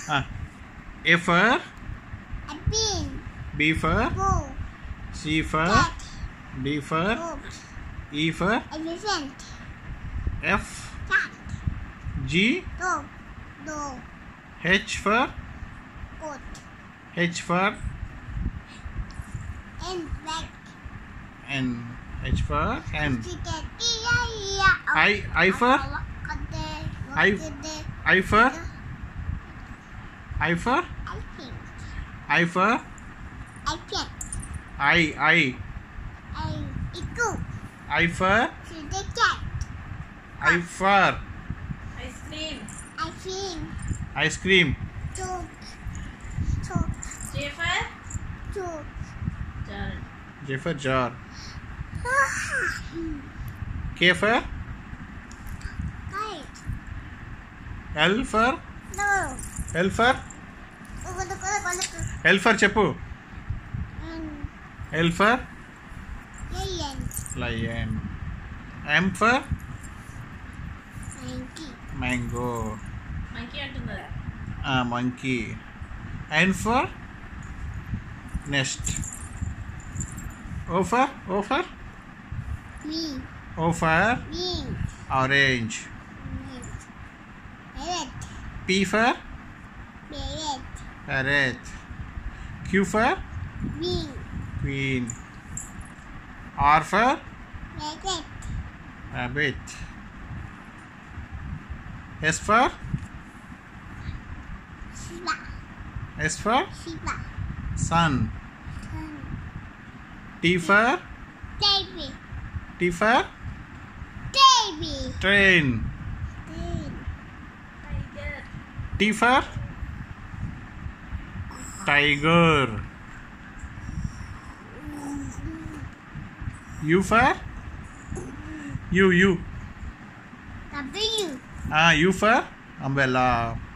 Ah. A for A bean. B for Bull. C for Cat. D for Goat. E for Elephant. F Cat. G Dog. Dog. H for Goat. H for And black. N H for N Chicken. I for I for I for I for I I for I for Ice cream. ice cream Jafar. Jar. J for jar K for L for L for L for చెప్పు L for lion M for mango Monkey అంటున్నదా? monkey N for nest O for O for orange P for parrot Q for queen R for rabbit S for sun T for train T for tiger U for U U for umbrella